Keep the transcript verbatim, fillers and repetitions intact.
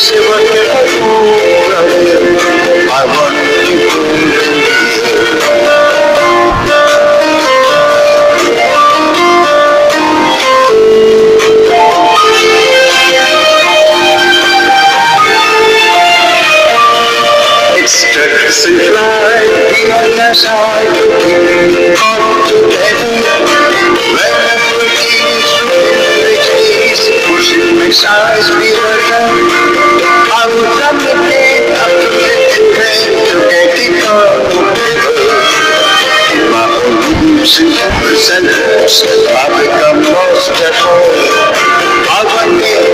say what can I do? I want to it's just a fly beyond the side, on together. Whenever it is, whenever it is, pushing my size beyond them. I will come the day after the pain to get it all together. In my own losing percentage, I become lost at home. I want it.